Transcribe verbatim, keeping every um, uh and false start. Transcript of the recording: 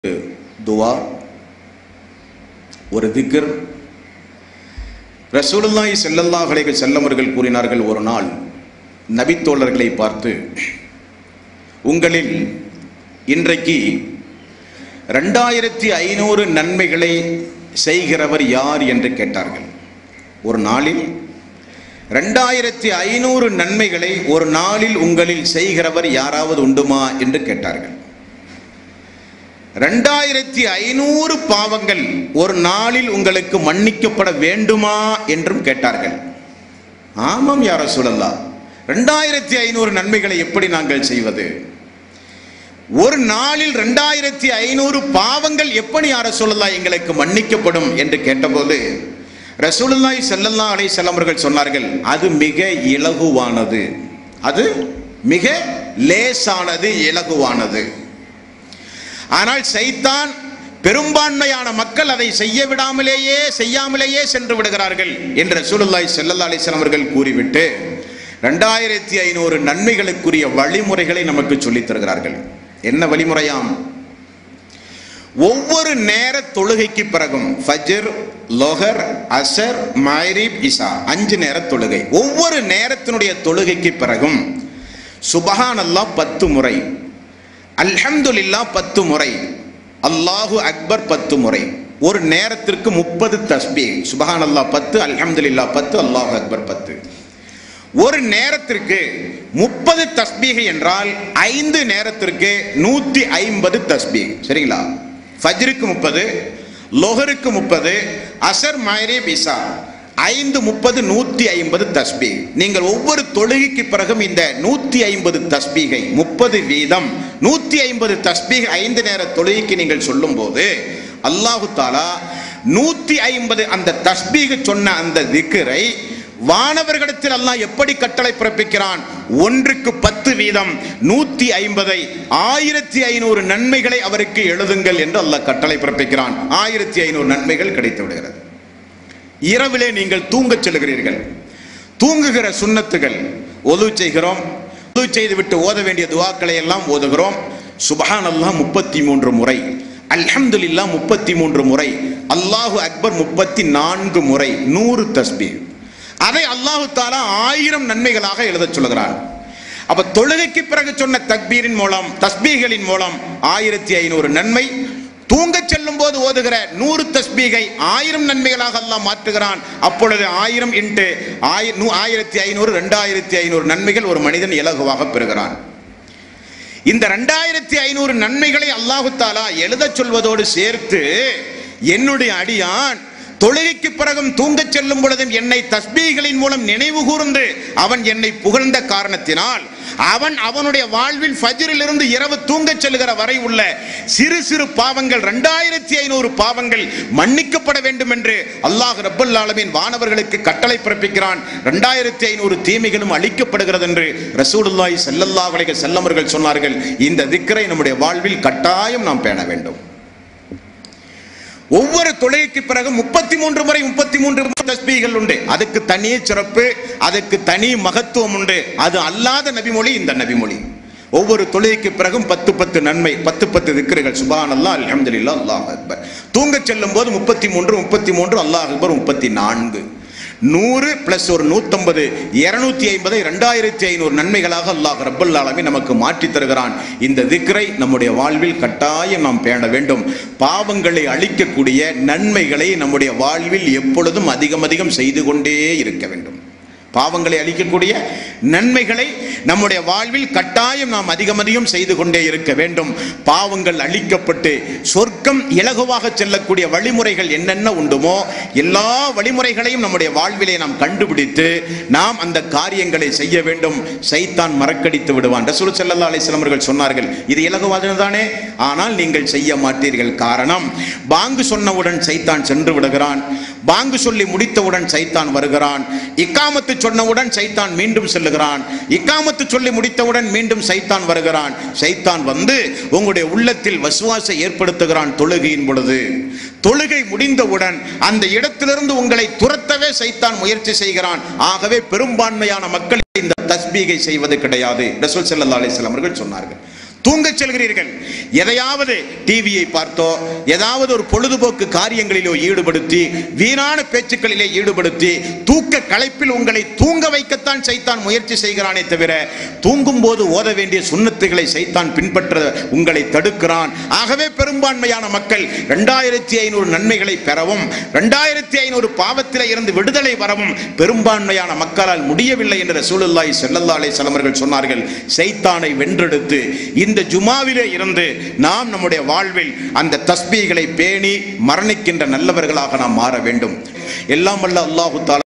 துவா, ஒரு திக்ர். ரசூலுல்லாஹி ஸல்லல்லாஹு அலைஹி வஸல்லம் அவர்கள் கூறினார்கள், ஒரு நாள் நபித்தோழர்களை பார்த்து, உங்களில் இன்றைக்கு ரெண்டாயிரத்தி ஐநூறு நன்மைகளை செய்கிறவர் யார் என்று கேட்டார்கள். ஒரு நாளில் ரெண்டாயிரத்தி ஐநூறு நன்மைகளை ஒரு நாளில் உங்களில் செய்கிறவர் யாராவது உண்டுமா என்று கேட்டார்கள். ரெண்டாயிரத்தி ஐநூறு பாவங்கள் ஒரு நாளில் உங்களுக்கு மன்னிக்கப்பட வேண்டுமா என்றும் கேட்டார்கள். ஆமாம் யா ரசூலல்லாஹ், ரெண்டாயிரத்தி ஐநூறு நன்மைகளை எப்படி நாங்கள் செய்வது? ஒரு நாளில் ரெண்டாயிரத்தி ஐநூறு பாவங்கள் எப்படி யா ரசூலல்லாஹ் எங்களுக்கு மன்னிக்கப்படும் என்று கேட்டபோது ரசூலுல்லாஹி ஸல்லல்லாஹு அலைஹி வஸல்லம் அவர்கள் சொன்னார்கள், அது மிக இலகுவானது, அது மிக லேசானது, இலகுவானது. ஆனால் சைத்தான் பெரும்பான்மையான மக்கள் அதை செய்ய விடாமலேயே செய்யாமலேயே சென்று விடுகிறார்கள் என்று ரசூலுல்லாஹி ஸல்லல்லாஹு அலைஹி வஸல்லம் அவர்கள் கூறிவிட்டு ரெண்டாயிரத்தி ஐநூறு நன்மைகளுக்குரிய வழிமுறைகளை நமக்கு சொல்லித் தருகிறார்கள். என்ன வழிமுறையாம்? ஒவ்வொரு நேர தொழுகைக்கு பிறகும் ஃபஜ்ர், லொஹர், அஸர், மக்ரிப், இஷா அஞ்சு நேர தொழுகை, ஒவ்வொரு நேரத்தினுடைய தொழுகைக்கு பிறகும் சுப்ஹானல்லாஹ் பத்து முறை, அல்ஹம்துலில்லாஹ் பத்து முறை, அல்லாஹு அக்பர் பத்து முறை. ஒரு நேரத்திற்கு முப்பது தஸ்பீஹ், சுப்ஹானல்லாஹ் பத்து, அல்ஹம்துலில்லாஹ் பத்து, அல்லாஹு அக்பர் பத்து. ஒரு நேரத்திற்கு முப்பது தஸ்பீஹ் என்றால் ஐந்து நேரத்திற்கு நூத்தி ஐம்பது தஸ்பீஹ். சரிங்களா? ஃபஜ்ருக்கு முப்பது, லொஹருக்கு முப்பது, அஸர், மக்ரிப், இஷா ஐந்து முப்பது, நூத்தி ஐம்பது தஸ்பீஹ். நீங்கள் ஒவ்வொரு தொழுகைக்கு பிறகும் இந்த நூத்தி ஐம்பது தஸ்பீகை முப்பது வீதம் நூத்தி ஐம்பது தஸ்பீஹ் ஐந்து நேர தொழுகைக்கு நீங்கள் சொல்லும் போது அல்லாஹு தாலா நூத்தி ஐம்பது அந்த தஸ்பீஹ் சொன்ன அந்த திக்ரை வானவர்களிடத்தில் அல்லாஹ் எப்படி கட்டளை பிறப்பிக்கிறான்? ஒன்றுக்கு பத்து வீதம் நூத்தி ஐம்பதை ஆயிரத்தி ஐநூறு நன்மைகளை அவருக்கு எழுதுங்கள் என்று அல்லாஹ் கட்டளை பிறப்பிக்கிறான். ஆயிரத்தி ஐநூறு நன்மைகள் கிடைத்து விடுகிறது. இரவிலே நீங்கள் தூங்கச் செல்கிறீர்கள், தூங்குகிற சுன்னத்துகள் ஒது செய்கிறோம், ஒது செய்து விட்டு ஓத வேண்டிய துஆக்களை எல்லாம் ஓதுகிறோம். சுப்ஹானல்லாஹ் முப்பத்தி மூன்று முறை, அல்ஹம்துலில்லாஹ் முப்பத்தி மூன்று முறை, அல்லாஹு அக்பர் முப்பத்தி நான்கு முறை, நூறு தஸ்பீஹ். அதை அல்லாஹு தாலா ஆயிரம் நன்மைகளாக எழுதச் சொல்கிறார். அப்ப தொழுகைக்கு பிறகு சொன்ன தக்பீரின் மூலம், தஸ்பீகளின் மூலம் ஆயிரத்தி ஐநூறு நன்மை, தூங்க செல்லும் போது ஓதுகிற நூறு தஸ்பீகை ஆயிரம் நன்மைகளாக அல்லாஹ் மாற்றுகிறான். அப்பொழுது ஆயிரம் இன்ட்டு ஆயிரத்தி ஐநூறு ரெண்டாயிரத்தி ஐநூறு நன்மைகள் ஒரு மனிதன் இலகுவாக பெறுகிறான். இந்த ரெண்டாயிரத்தி ஐநூறு நன்மைகளை அல்லாஹு தாலா எழுதச் சொல்வதோடு சேர்த்து என்னுடைய அடியான் தொழுகைக்கு பிறகும் தூங்கச் செல்லும் பொழுதும் என்னை தஸ்பீகளின் மூலம் நினைவு கூர்ந்து அவன் என்னை புகழ்ந்த காரணத்தினால் அவன் அவனுடைய வாழ்வில் ஃபஜ்ரில் இருந்து இரவு தூங்கச் செல்கிற வரை உள்ள சிறு சிறு பாவங்கள் ரெண்டாயிரத்தி ஐநூறு பாவங்கள் மன்னிக்கப்பட வேண்டும் என்று அல்லாஹ் ரப்பல் ஆலமீன் வானவர்களுக்கு கட்டளை பிறப்பிக்கிறான். ரெண்டாயிரத்தி ஐநூறு தீமைகளும் அழிக்கப்படுகிறது என்று ரசூலுல்லாஹி ஸல்லல்லாஹு அலைஹி வஸல்லம் அவர்கள் சொன்னார்கள். இந்த திக்ரை நம்முடைய வாழ்வில் கட்டாயம் நாம் பேண வேண்டும். ஒவ்வொரு தொழுகைக்கு பிறகு முப்பத்தி மூன்று முறை முப்பத்தி மூன்று தஸ்பீகள் உண்டு. அதுக்கு தனி சிறப்பு, அதுக்கு தனி மகத்துவம் உண்டு. அது அல்லாத நபிமொழி இந்த நபிமொழி. ஒவ்வொரு தொழுகைக்கு பிறகும் பத்து பத்து நன்மை, பத்து பத்து திக்ருகள், சுப்ஹானல்லாஹ், அல்ஹம்துலில்லாஹ், அல்லாஹு அக்பர். தூங்கச் செல்லும் போது முப்பத்தி மூன்று முப்பத்தி மூன்று, அல்லாஹு அக்பர் முப்பத்தி நான்கு. நூறு பிளஸ் ஒரு நூத்தம்பது, இருநூத்தி ஐம்பதை ரெண்டாயிரத்தி ஐநூறு நன்மைகளாக அல்லாஹ் ரப்பல் ஆலமீன் நமக்கு மாற்றி தருகிறான். இந்த திக்ரை நம்முடைய வாழ்வில் கட்டாயம் நாம் பேண வேண்டும். பாவங்களை அழிக்கக்கூடிய நன்மைகளை நம்முடைய வாழ்வில் எப்பொழுதும் அதிகம் அதிகம் செய்து கொண்டே இருக்க வேண்டும். பாவங்களை அழிக்கக்கூடிய நன்மைகளை நம்முடைய வாழ்வில் கட்டாயம் நாம் அதிகம் அதிகம் செய்து கொண்டே இருக்க வேண்டும். பாவங்கள் அழிக்கப்பட்டு சொர்க்கம் இலகுவாக செல்லக்கூடிய வழிமுறைகள் என்னென்ன உண்டுமோ எல்லா வழிமுறைகளையும் நம்முடைய வாழ்விலே நாம் கண்டுபிடித்து நாம் அந்த காரியங்களை செய்ய வேண்டும். சைத்தான் மறக்கடித்து விடுவான். ரசூல் ஸல்லல்லாஹு அலைஹி வஸல்லம் அவர்கள் சொன்னார்கள், இது இலகுவானதுதானே, ஆனால் நீங்கள் செய்ய மாட்டீர்கள். காரணம், பாங்கு சொன்னவுடன் சைத்தான் சென்று விடுகிறான், பாங்கு சொல்லி முடித்தவுடன் சைத்தான் வருகிறான், இக்காமத்து சொன்னவுடன் சைத்தான் மீண்டும் செல்லுகிறான், இக்காமத்து சொல்லி முடித்தவுடன் மீண்டும் சைத்தான் வருகிறான். சைத்தான் வந்து உங்களுடைய உள்ளத்தில் வஸ்வாசை ஏற்படுத்துகிறான். தொழுகையின் பொழுது, தொழுகை முடிந்தவுடன் அந்த இடத்திலிருந்து உங்களை துரத்தவே சைத்தான் முயற்சி செய்கிறான். ஆகவே பெரும்பான்மையான மக்கள் இந்த தஸ்பீகை செய்வது கிடையாது. ரசூல் ஸல்லல்லாஹு அலைஹி வஸல்லம் அவர்கள் சொன்னார்கள், தூங்க செல்கிறீர்கள். எதையாவது டிவியை பார்த்தோ ஏதாவது ஒரு பொழுதுபோக்கு காரியங்களிலோ ஈடுபடுத்தி வீணான பேச்சுக்களிலே ஈடுபடுத்தி தூக்க களைப்பில் உங்களை தூங்க வைக்கத்தான் சைத்தான் முயற்சி செய்கிறானே தவிர தூங்கும் போது ஓத வேண்டிய சுன்னத்துகளை சைத்தான் பின்பற்ற உங்களை தடுக்கிறான். ஆகவே பெரும்பான்மையான மக்கள் இரண்டாயிரத்தி ஐநூறு நன்மைகளை பெறவும் இரண்டாயிரத்தி ஐநூறு பாவத்திலே இருந்து விடுதலை வரவும் பெரும்பான்மையான மக்களால் முடியவில்லை என்று ரசூலுல்லாஹி ஸல்லல்லாஹு அலைஹி வஸல்லம் அவர்கள் சொன்னார்கள். சைத்தானை வென்றெடுத்து இந்த ஜுமாவிலே இருந்து நாம் நம்முடைய வாழ்வில் அந்த தஸ்பீகளை பேணி மரணிக்கின்ற நல்லவர்களாக நாம் மாற வேண்டும். எல்லாம் வல்ல அல்லாஹ் தஆலா